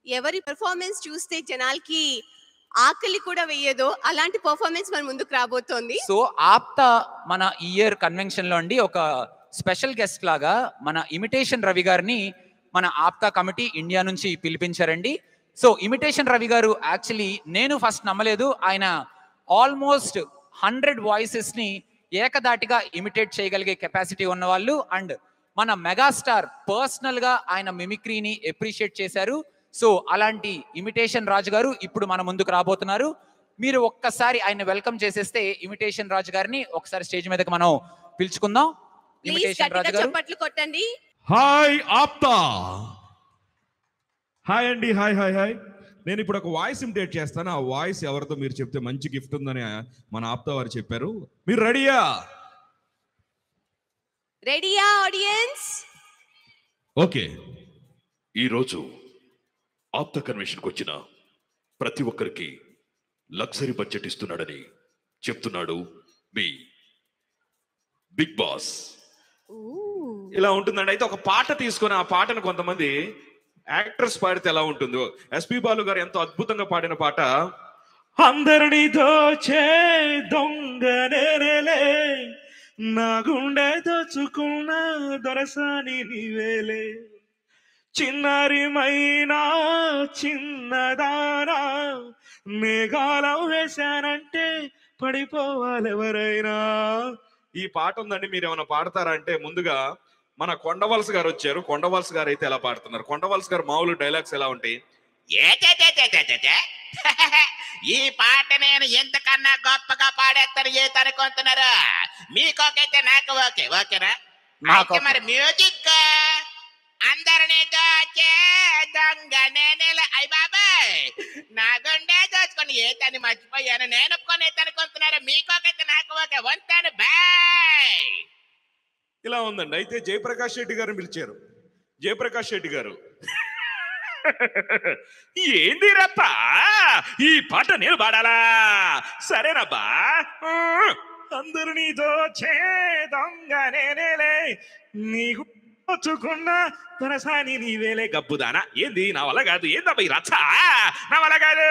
ఎవరి పెర్ఫార్మెన్స్ చూస్తే జనాలకి ఆకలి కూడా వేయదో అలాంటి పెర్ఫార్మెన్స్ మన ముందుకు రాబోతోంది. సో ఆప్తా మన ఇయర్ కన్వెన్షన్ లో అండి ఒక స్పెషల్ గెస్ట్ లాగా మన ఇమిటేషన్ రవి గారిని మన ఆప్తా కమిటీ ఇండియా నుంచి పిలిపించారండి. సో ఇమిటేషన్ రవి గారు యాక్చువల్లీ నేను ఫస్ట్ నమ్మలేదు, ఆయన ఆల్మోస్ట్ 100 వాయిసెస్ ని ఏకదాటిగా ఇమిటేట్ చేయగలిగే కెపాసిటీ ఉన్నవాళ్ళు. అండ్ మన మెగాస్టార్ పర్సనల్ గా ఆయన మిమిక్రీని అప్రిషియేట్ చేశారు. సో అలాంటి ఇమిటేషన్ రాజు గారు ఇప్పుడు మన ముందుకు రాబోతున్నారు. మీరు ఒక్కసారి ఆయన వెల్కమ్ చేసేస్తే ఇమిటేషన్ రాజు గారిని ఒకసారి స్టేజ్ మీదకి మనం పిలుచుకుందాం. ఇమిటేషన్ రాజు గారు చప్పట్లు కొట్టండి. హాయ్ ఆప్తా. హాయ్ అండి. Hi hi hi. నేను ఇప్పుడు ఒక వాయిస్ ఇమిటేట్ చేస్తాను. ఆ వాయిస్ ఎవరితో మీరు చెప్తే మంచి గిఫ్ట్ ఉందని మన ఆప్తా వారు చెప్పారు. మీరు రెడీయా? రెడీయా ఆడియన్స్? ఓకే. ఈరోజు ఆప్తా కన్వెన్షన్కి వచ్చిన ప్రతి ఒక్కరికి లగ్జరీ బడ్జెట్ ఇస్తున్నాడని చెప్తున్నాడు మీ బిగ్ బాస్. ఇలా ఉంటుందండి. అయితే ఒక పాట తీసుకొని ఆ పాటను కొంతమంది యాక్టర్స్ పాడితే ఎలా ఉంటుందో, ఎస్పి బాలు గారు ఎంతో అద్భుతంగా పాడిన పాట, అందరినీ దోచే దొంగ నేనేలే, నా గుండె దోచుకున్న దొరసాని నీవేలే, చిన్నారిమైనా చిన్నదానా, మేఘాలం వేశానంటే పడిపోవాలి ఎవరైనా. ఈ పాట ఉందండి. మీరు ఏమైనా పాడతారా అంటే ముందుగా మన కొండవలస గారు వచ్చారు. కొండవలస గారు అయితే ఎలా పాడుతున్నారు? కొండవలస గారు మామూలు డైలాగ్స్ ఎలా ఉంటాయి? ఈ పాట నేను ఎంతకన్నా గొప్పగా పాడేస్తాను ఏతనుకుంటున్నారు. మీకోకైతే నాకు ఓకే ఓకేనా? మరి మ్యూజిక్ అందరినీ దోచే దొంగ నేనేల. అయ్య బాబాయ్, నా గుండె దోచుకొని ఏతని మర్చిపోయాను నేను ఒప్పుకొని ఏతనుకుంటున్నారు. మీకోకైతే నాకు ఓకే వంతాను బాయ్. ఇలా ఉందండి. అయితే జయప్రకాష్ రెడ్డి గారు పిలిచారు. జయప్రకాష్ రెడ్డి గారు, ఏంది రప్పా ఈ పాట నేను పాడాలా? సరేనబ్బా. అందరినీ దోచే దొంగ నేనేలే, నీకు దోచుకున్న తనసాని నీవేలే, గబ్బుదానా. ఏంది నా వల్ల కాదు. ఏందబ్బా ఈ రచ్చ? నా వల్ల కాదు.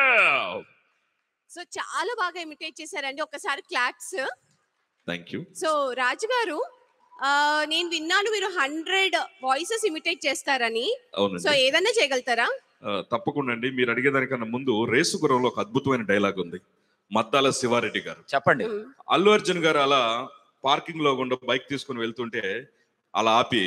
సో చాలా బాగా ఇమిటేట్ చేశారండి. ఒకసారి claps. Thank you. So Raju garu, నేను విన్నాను మీరు 100 వాయిసెస్ ఇమిటేట్ చేస్తారని. సో ఏదైనా చేయగలుగుతారా? తప్పకుండా అండి. మీరు అడిగేదానికన్నా ముందు రేసుగురంలో ఒక అద్భుతమైన డైలాగ్ ఉంది. మద్దాల శివారెడ్డి గారు చెప్పండి. అల్లు అర్జున్ గారు అలా పార్కింగ్ లో గుండా బైక్ తీసుకుని వెళ్తుంటే అలా ఆపి,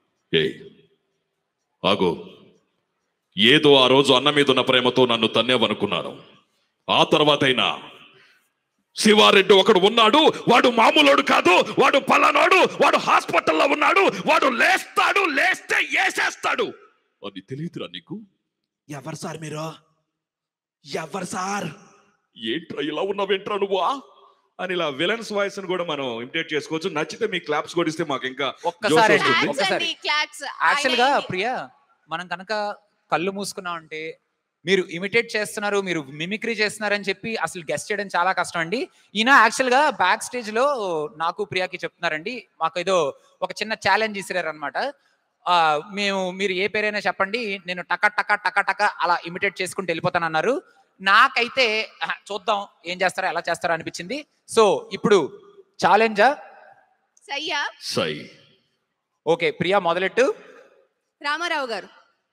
ఆగో, ఏదో ఆ రోజు అన్న మీద ఉన్న ప్రేమతో నన్ను తన్నేవనుకున్నాను. ఆ తర్వాతైనా శివారెడ్డి ఒకడు ఉన్నాడు, వాడు మామూలోడు కాదు, వాడు పలానాడు, వాడు హాస్పిటల్లో ఉన్నాడు, వాడు లేస్తాడు, లేస్తే వేసేస్తాడు అని తెలియదురా నీకు? ఎవరు సార్ మీరు? ఎవరు సార్? ఏంట్రా ఇలా ఉన్నావేంట్రా నువ్వా అని ఇలా విలన్స్ వాయిస్ కూడా మనం ఇమిటేట్ చేసుకోవచ్చు. నచ్చితే మీ క్లాప్స్ కొడిస్తే మాకు ఇంకా ఒక్కసారి యాక్చువల్ గా ప్రియా, మనం కనుక కళ్ళు మూసుకున్నాం అంటే మీరు ఇమిటేట్ చేస్తున్నారు, మీరు మిమిక్రీ చేస్తున్నారని చెప్పి అసలు గెస్ట్ చేయడం చాలా కష్టం అండి. ఈయన యాక్చువల్ గా బ్యాక్ స్టేజ్ లో నాకు ప్రియాకి చెప్తున్నారండి, మాకు ఏదో ఒక చిన్న ఛాలెంజ్ ఇసిరారు అనమాట. మీరు ఏ పేరైనా చెప్పండి, నేను టక టక టక టక అలా ఇమిటేట్ చేసుకుంటూ వెళ్ళిపోతానన్నారు. నాకైతే చూద్దాం ఏం చేస్తారో ఎలా చేస్తారో అనిపించింది. సో ఇప్పుడు ఛాలెంజా? సై. ఓకే ప్రియా మొదలెట్టు. రామారావు గారు,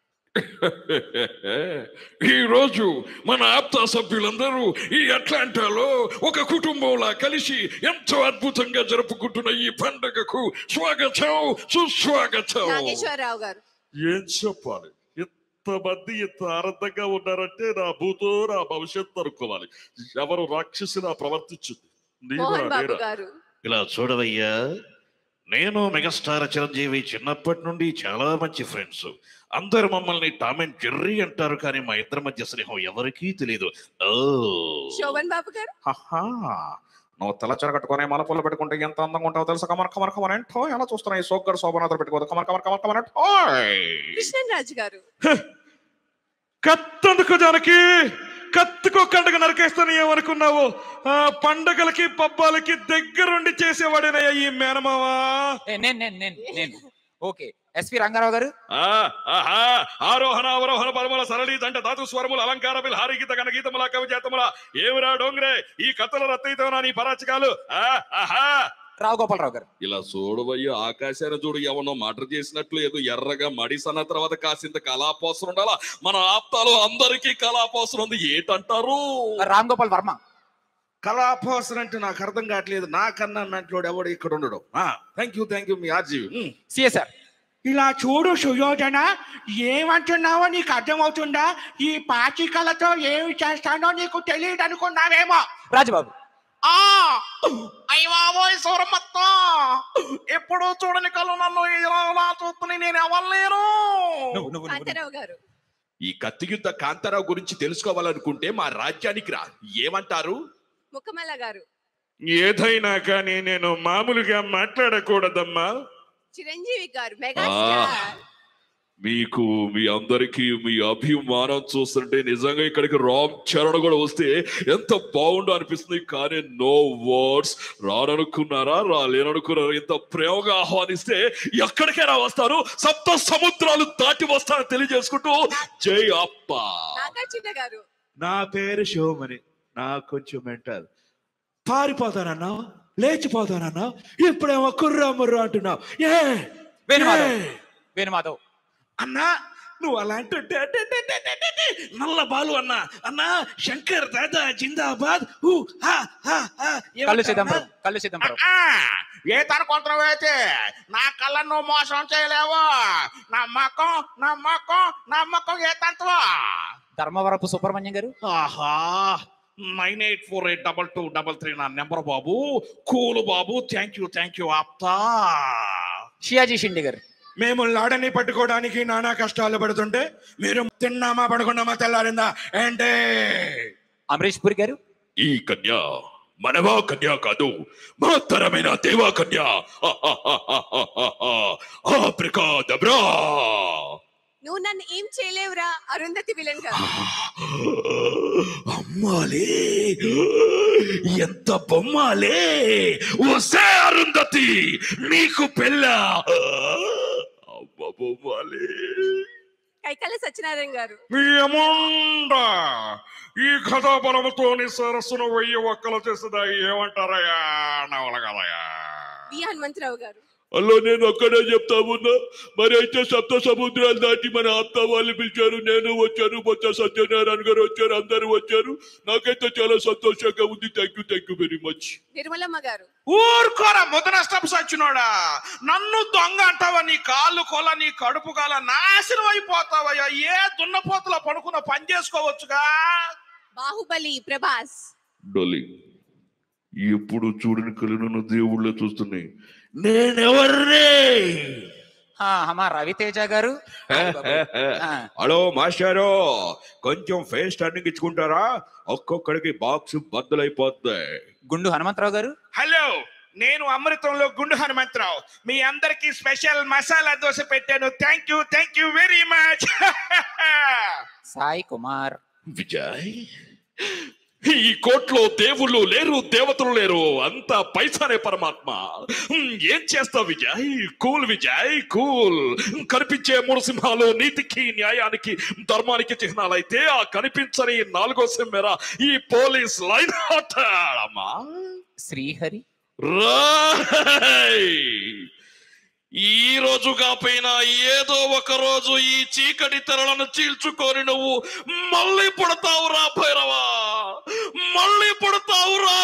ఈ రోజు మన ఆప్తా సభ్యులందరూ ఈ అట్లాంటాలో ఒక కుటుంబంలా కలిసి ఎంతో అద్భుతంగా జరుపుకుంటున్న ఈ పండుగకు స్వాగతం, సుస్వాగతం. నాగేశ్వరరావు గారు, ఏం చెప్పాలి, ఇంతమంది ఇంత ఆనందంగా ఉన్నారంటే నా భూతో నా భవిష్యత్తు అనుకోవాలి. ఎవరు రాక్షసిలా ప్రవర్తించింది? ఇలా చూడవయ్యా, నేను మెగాస్టార్ చిరంజీవి చిన్నప్పటి నుండి చాలా మంచి ఫ్రెండ్స్. అందరు మమ్మల్ని టామ్ అండ్ జెర్రీ అంటారు, కానీ మా ఇద్దరి మధ్య స్నేహం ఎవరికీ తెలియదు. శోభన్ బాబు గారు, నువ్వు తెల్లచీర కట్టుకొని మలపూలు పెట్టుకుంటే ఎంత అందంగా ఉంటావు తెలుసా? కమర్ కమర్ కమర్ ఏంటో ఎలా చూస్తున్నా ఈ సోగ్గారు శోభనాథులు పెట్టుకోదు. కమర్ కమర్ కమర్ కమర్ ఏంటో. కృష్ణరాజు గారు, కత్తందుకు జానకి, కత్తుకో కండగ నరికేస్తాను ఏమనుకున్నావు? ఆ పండగలకి పబ్బాలకి దగ్గరుండి చేసేవాడేనయ్యా ఈ మేనమావా. నేను ఓకే, ఎస్పి రంగారావు గారు. ఆరోహణ అవరోహణ పరముల సరళి దంట ధాతు స్వరముల అలంకార బిల్హారి గీత గణ గీతముల కవిజాతముల ఏమిరా డోంగ్రే ఈ కథల రత్తయితోనా నీ పరాచకాలు. రావు గోపాలరావు గారు. ఇలా చూడవయ్య ఆకాశాన్ని చూడు ఎవనో మర్డర్ చేసినట్లు ఏదో ఎర్రగా మడిసన్న తర్వాత కాసింత కళాపోసరం ఉండాలా. మన ఆప్తాలో అందరికీ కళాపోసరం ఉంది ఏంటంటారు? రామ్ గోపాల్ వర్మ. కళాపోసరం అంటే నాకు అర్థం కావట్లేదు. నాకన్నా అన్నట్లు ఎవడు ఇక్కడ ఉండడు. థ్యాంక్ యూ మీ ఆర్జీవి. సిఎస్ఆర్. ఇలా చూడు సుయోధన, ఏమంటున్నావో నీకు అర్థమవుతుందా? ఈ పాచికలతో ఏమి చేస్తానో నీకు తెలియదు అనుకున్నావేమో. రాజుబాబు. అయ్యబాబోయ్ సూరమ్మత్త, ఎప్పుడు చూడని కళ్ళు నన్ను ఇలా చూస్తుని నేను ఎవరు. కాంతారావు గారు. ఈ కత్తియుద్ధ కాంతారావు గురించి తెలుసుకోవాలనుకుంటే మా రాజ్యానికి రా. ఏమంటారు? ముఖమల్ల గారు. ఏదైనా కానీ నేను మామూలుగా మాట్లాడకూడదమ్మా. చిరంజీవి గారు, మెగాస్టార్. మీకు మీ అందరికి మీ అభిమానం చూస్తుంటే నిజంగా ఇక్కడికి రామ్ చరణ్ కూడా వస్తే ఎంత బాగుండు అనిపిస్తుంది. కానీ నో వర్డ్స్. రాననుకున్నారా రాలేననుకున్నారా? ఇంత ప్రేమగా ఆహ్వానిస్తే ఎక్కడికైనా వస్తారు. సప్త సముద్రాలు దాటి వస్తారని తెలియజేసుకుంటూ జై అప్ప. నాగార్జున గారు. నా పేరు శివమణి. నాకు కొంచెం మెంటల్. పారిపోతానన్నా, లేచిపోతానన్నా, ఇప్పుడేమో కుర్రా ముర్రా అంటున్నావు. వేణుమాధవ్. అన్నా నువ్వు అలాంటి నల్ల బాలు అన్నా. అన్నా శంకర్ దాదా జిందాబాద్. కళ్ళు చిదంబరం. ఏ తనుకుంటున్నావు అయితే? నా కళ్ళను నువ్వు మోసం చేయలేవు. నమ్మకం ఏ తంతువా? ధర్మవరపు సుబ్రహ్మణ్యం గారు. 98482223 నా నెంబర్ బాబు. కూలు బాబు. థ్యాంక్ యూ ఆప్తా. షియాజీ షిండే గారు. మేము లాడని పట్టుకోవడానికి నానా కష్టాలు పడుతుంటే మీరు తిన్నామా పడుకున్నామా తెల్లారిందా ఏంటే? అమరీష్ పురి గారు. ఈ కన్య మనవా కన్య కాదు, మహత్తరమైన దేవా కన్య. ఆప్రికాదబ్రా. నువ్వు నన్ను ఏం చేయలేవురా అరుంధతి విలన్ గారు. అమ్మాలే ఎంత బొమ్మాలే. ఓసే అరుంధతి నీకు పెళ్ళ. అమ్మ బొమ్మాలే. కైకాల సత్యనారాయణ గారు. ఈ కథాబలముతోని సరస్సును 1000 ఒక్కలు చేస్తుందా ఏమంటారయ్యా? నవలగలయా. వి హనుమంతరావు గారు. అలా నేను అక్కడే చెప్తా ఉన్నా. మరి అయితే సప్త సముద్రాలు దాటి మన ఆప్తా వాళ్ళు పిలిచారు, నేను వచ్చాను, బొత్స సత్యనారాయణ గారు వచ్చారు, అందరూ వచ్చారు. నాకైతే చాలా సంతోషంగా ఉంది. Thank you very much. Nirmalamma garu. ఊరుకోరా ముద్ద నష్టం సచ్చినోడా. నన్ను దొంగ అంటావా? నీ కాళ్ళు కొల, నీ కడుపు కాల నాశనం అయిపోతావయ్యా. ఏ దున్నపోతలో పడుకున్న పని చేసుకోవచ్చుగా. బాహుబలి ప్రభాస్. డోలి ఎప్పుడు చూడని కళ్ళు దేవుళ్ళ చూస్తున్నాయి. నేనెవర్రే? రవితేజ గారు. హలో మాస్టారు, కొంచెం ఫేస్ టర్నింగ్ ఇచ్చుకుంటారా? ఒక్కొక్కడికి బాక్స్ బద్దలైపోద్ది. గుండు హనుమంతరావు గారు. హలో, నేను అమృతంలో గుండు హనుమంతరావు. మీ అందరికి స్పెషల్ మసాలా దోశ పెట్టాను. Thank you very much. Sai Kumar. Vijay, ఈ కోట్లో దేవుళ్ళు లేరు, దేవతలు లేరు, అంతా పైసానే పరమాత్మ. ఏం చేస్తావు విజయ్? Cool Vijay, cool. కనిపించే 3 సింహాలు నీతికి, న్యాయానికి, ధర్మానికి చిహ్నాలైతే ఆ కనిపించని 4వ సింహేర ఈ పోలీస్ లైన్ అమ్మా. శ్రీహరి. ఈ రోజు కాపోయినా ఏదో ఒక రోజు ఈ చీకటి తెరలను చీల్చుకొని నువ్వు మళ్ళీ పుడతావురా భైరవా, మళ్ళీ పుడతావురా.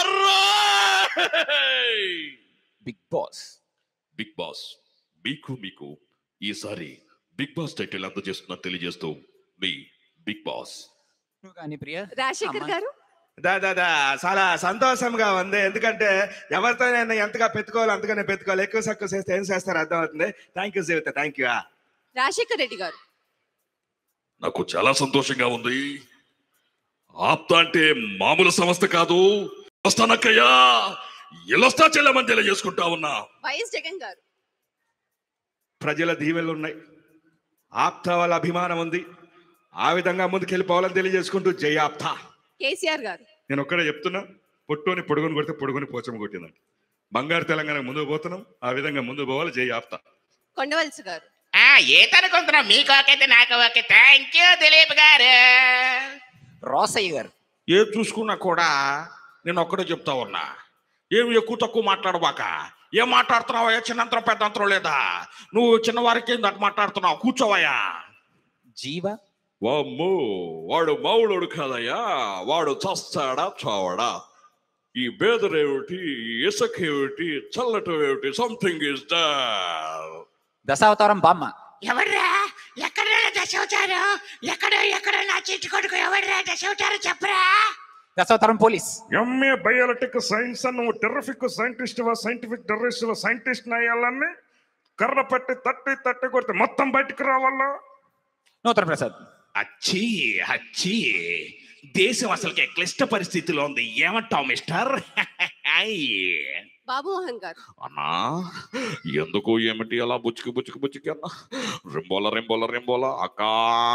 బిగ్ బాస్ మీకు ఈసారి బిగ్ బాస్ టైటిల్ అందజేస్తున్నా తెలియజేస్తూ మీ బిగ్ బాస్. నువ్వు కానీ ప్రియా. రాజశేఖర్ గారు. చాలా సంతోషంగా ఉంది. ఎందుకంటే ఎవరితో నేను ఎంతగా పెట్టుకోవాలి అంతగానే పెట్టుకోవాలి. ఎక్కువ సక్కువ చేస్తే ఏం చేస్తారు అర్థం అవుతుంది. Thank you Jeevitha. Thank you. Rajasekhar Reddy garu. నాకు చాలా సంతోషంగా ఉంది. ఆప్తా అంటే మామూలు సంస్థ కాదు. వస్తానక్కయ్యా, ఎల్లొస్తా చెల్లమని తెలియజేసుకుంటా ఉన్నా. వైఎస్ జగన్ గారు. ప్రజల దీవెనలు ఉన్నాయి, ఆప్తా వాళ్ళ అభిమానం ఉంది. ఆ విధంగా ముందుకెళ్ళిపోవాలని తెలియజేసుకుంటూ జై ఆప్తా. కేసీఆర్ గారు. నేను ఒక్కడే చెప్తున్నా, పొట్టుని పొడుగుని కొడితే పొడుగుని పోచమ కొట్టిందండి. బంగారు తెలంగాణ ముందుకు పోతున్నాం, ఆ విధంగా ముందుకు పోవాలి. జై ఆప్తా. కొండవలసి గారు. ఈత అనుకుంటున్నావు. మీకు ఓకే నాకు ఓకే. థ్యాంక్ యూ దిలీప్ గారు. రోసయ్య గారు ఏది చూసుకున్నా కూడా నేను ఒక్కడే చెప్తా ఉన్నా, ఏమి ఎక్కువ తక్కువ మాట్లాడబాక. ఏం మాట్లాడుతున్నావయ్యా? చిన్నంతరం పెద్దంతరం లేదా? నువ్వు చిన్నవారికి ఏంటి అటు మాట్లాడుతున్నావు? కూర్చోవయ్యా. జీవ వామ్మో, వాడు మావులోడు కాదయ్యా, వాడు చస్తాడా చావడా. ఈ బేదరేమిటి, ఇసుకేమిటి, చల్లటం ఏమిటి, సంథింగ్ ఇస్ దశావతారం బామ్మ. ఎవర్రా ఎక్కడ దశవతారు? ఎక్కడ నా చిట్టు కొడుకు ఎవర్రా దశవతారు చెప్పరా? Dasavatharam police. M A biological science నువ్వు terrific scientist scientific terrorist scientist అయ్యాలని కర్ర పట్టి తట్టి కొడితే మొత్తం బయటికి రావాలా? నూతన ప్రసాద్. అచ్చి అచ్చి, దేశం అసలుకే క్లిష్ట పరిస్థితిలో ఉంది. ఏమంటావు మిస్టర్? బాబు మోహన్ గారు. అన్నా ఎందుకు ఏమిటి అలా బుచ్చికి అన్నా? రింబోల అక్కా.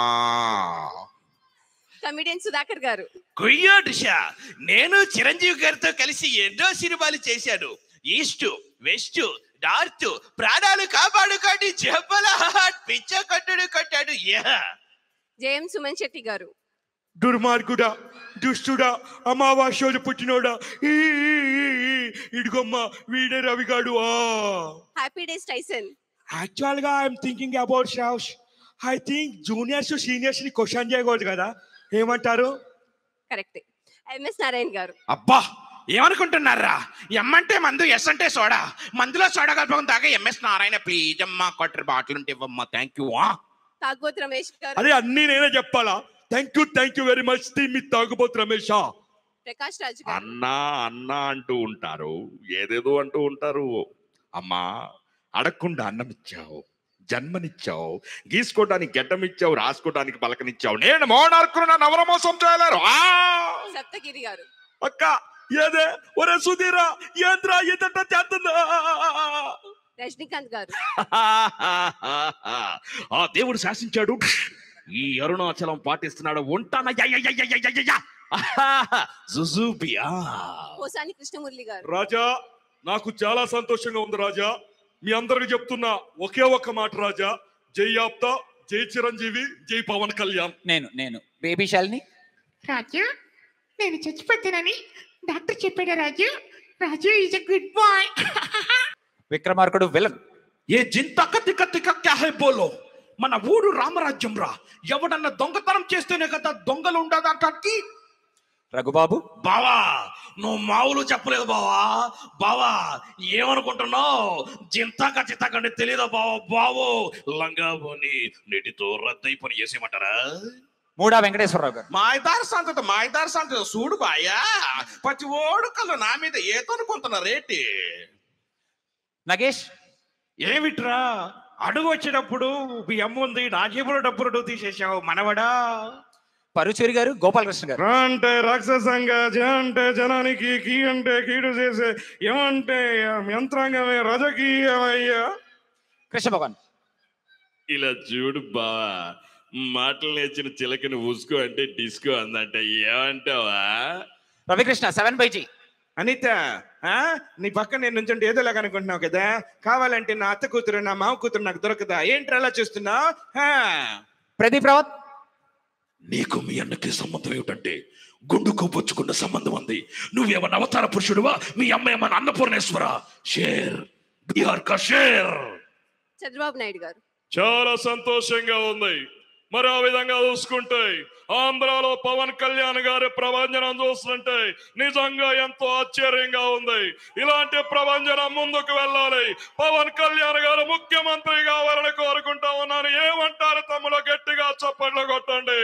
కమిడియన్ సుధాకర్ గారు. కుయ్యో డిషా, నేను చిరంజీవి గారితో కలిసి ఎన్నో సినిమాలు చేశాను. ఈస్ట్ వెస్ట్ నార్త్, ప్రాణాలు కాపాడుకోండి, జబ్బల పిచ్చ కొట్టాడు. జేఎం సుమన్ శెట్టి గారు. దుర్మార్గుడా, దుష్టుడా, అమావాస్యోడు పుట్టినోడా, ఇడుగమ్మ వీడే రవిగాడు. Happy days Tyson. యాక్చువల్ గా I'm thinking about shows. I think juniors seniors ని క్వశ్చన్ చేయకూడదు కదా, ఏమంటారు? కరెక్ట్. ఎంఎస్ నారాయణ గారు. అబ్బా ఏమనుకుంటున్నారా? ఎమ్మంటే మందు, ఎస్ అంటే సోడా. మందులో సోడా కలపకుండా తాగా ఎంఎస్ నారాయణ ప్లీజ్ అమ్మా క్వార్టర్ బాటిల్ ఉంటే ఇవ్వమ్మా. Thank you. తాగుబోతు రమేష్ గారు. అదే అన్ని నేనే చెప్పాలా? Thank you very much. మీ తాగుబోతు రమేష్. ప్రకాష్ రాజు గారు. అన్నా అంటూ ఉంటారు, ఏదేదో అంటూ ఉంటారు. అమ్మా, అడగకుండా అన్నం ఇచ్చావు, జన్మనిచ్చావు, గీసుకోవడానికి గడ్డం ఇచ్చావు, రాసుకోవడానికి పలకనిచ్చావు. నేను మోనార్కులు నా నవర మోసం చేయలేరు. సప్తగిరి గారు. అక్క ఏదే ఒరే సుధీరా, ఏంద్రా ఇదంతా చేస్తుందా? రజనీకాంత్ గారు. ఆ దేవుడు శాసించాడు, ఈ అరుణాచలం పాటిస్తున్నాడు. ఉంటానా పోసాని కృష్ణమురళి గారు. రాజా, నాకు చాలా సంతోషంగా ఉంది రాజా. మీ అందరికి చెప్తున్నా ఒకే ఒక్క మాట రాజా, జై ఆప్తా, జై చిరంజీవి, జై పవన్ కళ్యాణ్. నేను బేబీ శాలిని. రాజు, నేను చచ్చిపోతానని డాక్టర్ చెప్పాడు. Raju is a good boy. Vikramarkudu villain. ఏ జింత కత్తి క్యా హై బోలో. మన ఊరు రామరాజ్యం రా. ఎవడన్నా దొంగతనం చేస్తేనే కదా దొంగలు ఉండదానికి. రఘుబాబు. బావా, నువ్వు మావులు చెప్పలేదు బావా ఏమనుకుంటున్నావు? జింతాక చిత్తాకంటే తెలీదా బావు? లంగాబోని నీటితో రద్దయి పని చేసేయమంటారా? మూడా వెంకటేశ్వరరావు గారు. మాయదార సంతత చూడు బాయా, ప్రతి ఓడు కళ్ళు నా మీద ఏతో అనుకుంటున్నా రేటి. నగేష్. ఏమిట్రా అడుగు వచ్చేటప్పుడు మీ అమ్మ ఉంది, నా జేబులో డబ్బులు తీసేసావు మనవడా. పరుచూరి గారు. గోపాలకృష్ణ గారు. రా అంటే రాక్షసంగా, జ అంటే జనానికి, కీ అంటే కీడు చేసే, ఏమంటే యంత్రాంగమే రాజకీయమయ్యా. కృష్ణ భగవాన్. ఇలా చూడు బావా, మాటలు నేర్చిన చిలకని ఉసుకో అంటే డిస్కో అందంట. ఏమంటావా? రవికృష్ణ 7/G. అనిత, నీ పక్కన నేను నుంచంటే ఏదోలాగా అనుకుంటున్నావు కదా. కావాలంటే నా అత్త కూతురు, నా మామ కూతురు నాకు దొరకదా? ఏంటి అలా చూస్తున్నావు? ప్రదీప్ రావత్. నీకు మీ అన్నకి సంబంధం ఏమిటంటే గుండుకు పుచ్చుకున్న సంబంధం ఉంది. నువ్వేమన్నా అవతార పురుషుడువా? మీ అమ్మ ఏమన్నా అన్నపూర్ణేశ్వర? షేర్ బిహార్ కా షేర్. చంద్రబాబు నాయుడు గారు. చాలా సంతోషంగా ఉంది. మరి ఆ విధంగా చూసుకుంటే ఆంధ్రాలో పవన్ కళ్యాణ్ గారి ప్రభంజనం చూస్తుంటే నిజంగా ఎంతో ఆశ్చర్యంగా ఉంది. ఇలాంటి ప్రభంజనం ముందుకు వెళ్ళాలి. పవన్ కళ్యాణ్ గారు ముఖ్యమంత్రి కావాలని కోరుకుంటా ఉన్నాను. ఏమంటారు తమ్ముడు? గట్టిగా చప్పట్లు కొట్టండి.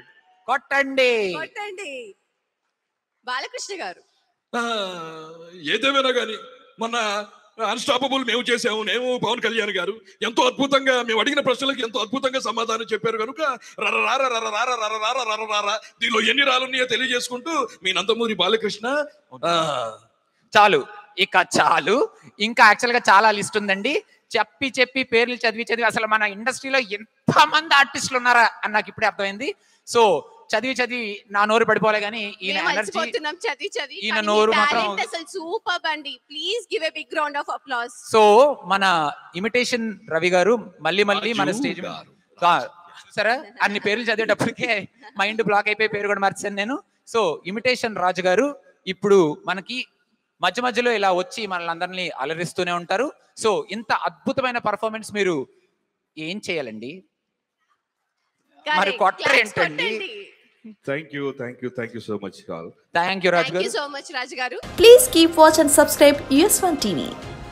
బాలకృష్ణ గారు. ఏదేమైనా కానీ మన అన్స్టాపబుల్ మేము చేసాము. మేము పవన్ కళ్యాణ్ గారు ఎంతో అద్భుతంగా, మేము అడిగిన ప్రశ్నలకు ఎంతో అద్భుతంగా సమాధానం చెప్పారు కనుక దీనిలో ఎన్ని రాలున్నాయో తెలియజేసుకుంటూ మీ నందమూరి బాలకృష్ణ. చాలు, ఇక చాలు. ఇంకా యాక్చువల్ గా చాలా లిస్ట్ ఉందండి. చెప్పి పేర్లు చదివి అసలు మన ఇండస్ట్రీలో ఎంత మంది ఆర్టిస్టులు ఉన్నారా అని నాకు ఇప్పుడే అర్థమైంది. సో చదివి నా నోరు పడిపోలే కానీ ఈయన ఎనర్జీ, చదివి ఈయన నోరు మాత్రం అసలు సూపర్ అండి. Please give a big round of applause. So మన ఇమిటేషన్ రవి గారు మళ్ళీ మన స్టేజ్ చూసారా, అన్ని పేర్లు చదివేటప్పటికే మైండ్ బ్లాక్ అయిపోయి పేరు కూడా మార్చాను నేను. సో ఇమిటేషన్ రాజు గారు ఇప్పుడు మనకి మధ్యలో ఇలా వచ్చి మనల్ని అందరినీ అలరిస్తూనే ఉంటారు. సో ఇంత అద్భుతమైన పర్ఫార్మెన్స్ మీరు ఏం చేయాలండి, మరి కొట్టర్ ఏంటండి? Thank you so much, Carl. Thank you, Raju garu. Thank you so much, Raju garu. Please keep watch and subscribe US1 TV.